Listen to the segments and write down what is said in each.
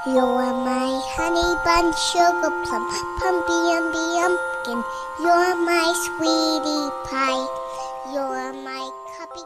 You are my honey bun, sugar plum, pumpy umby umpkin. You are my sweetie pie. You are my cupcake.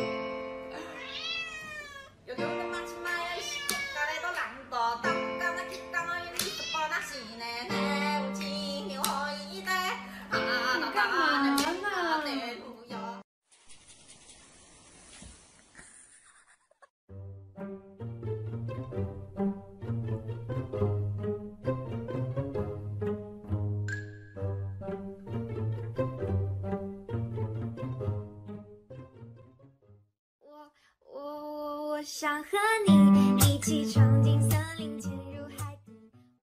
我想和你一起闯进森林，潜入海底。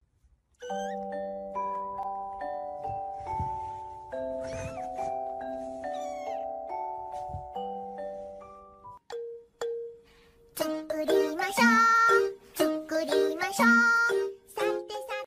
作りましょう、作りましょう。さてさ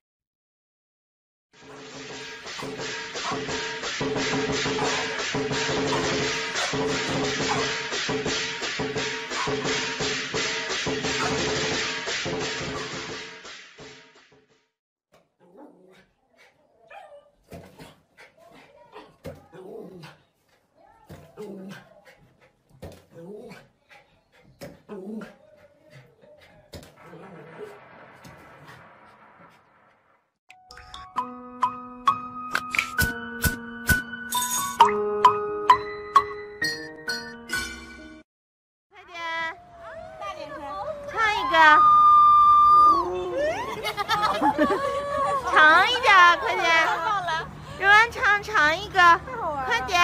长一点，快点！柔软长一个，快点！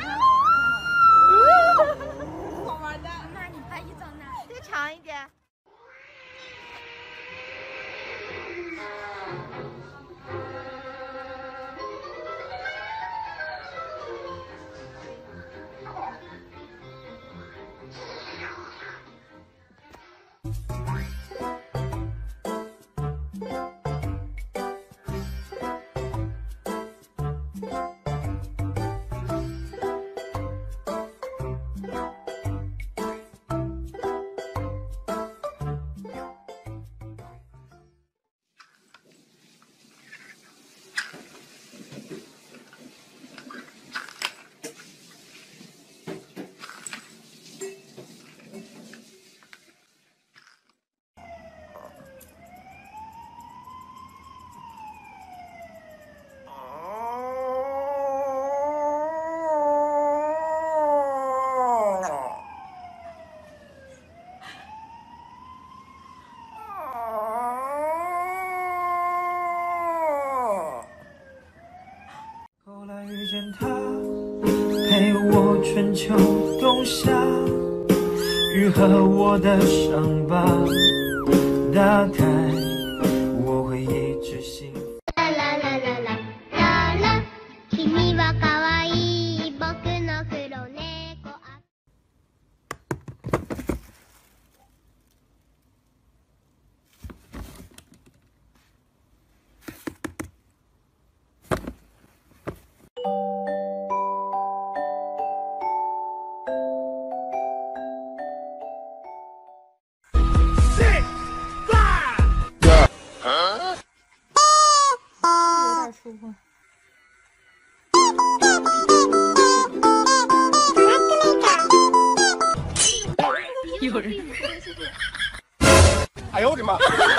好玩的， 那你拍一张呢？ 再长一点。 他陪我春秋冬夏，愈合我的伤疤，大概我会一直幸福。 啦啦啦啦啦啦啦，君は可愛い僕の黒猫。 有人。 哎呦我的妈！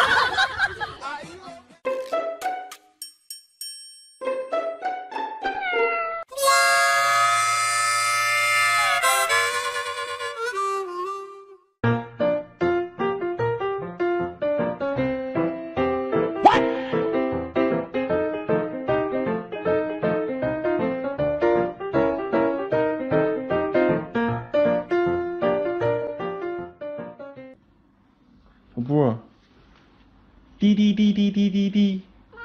我不，滴滴滴滴滴滴滴。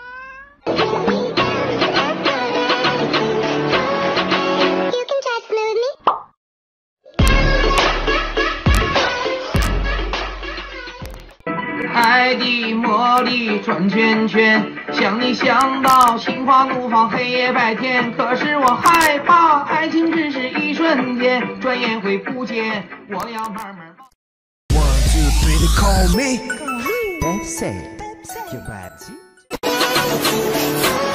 爱的魔力转圈圈，想你想到心花怒放，黑夜白天。可是我害怕，爱情只是一瞬间，转眼会不见。我要慢慢。 1, 2, 3, they call me. Pepsi. Que parti.